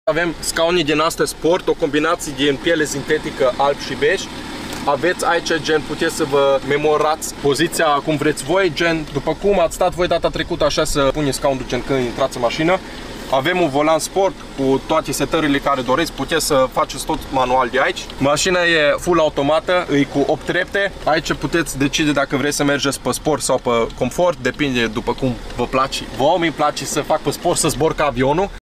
Avem scaune din astea sport, o combinație din piele sintetică alb și bej. Aveți aici, gen, puteți să vă memorați poziția cum vreți voi, gen, după cum ați stat voi data trecută, așa să puneți scaunul, gen, când intrați în mașină. Avem un volan sport cu toate setările care doriți, puteți să faceți tot manual de aici. Mașina e full automată, e cu 8 trepte. Aici puteți decide dacă vreți să mergeți pe sport sau pe confort, depinde după cum vă place. Vouă mi place să fac pe sport, să zbor ca avionul.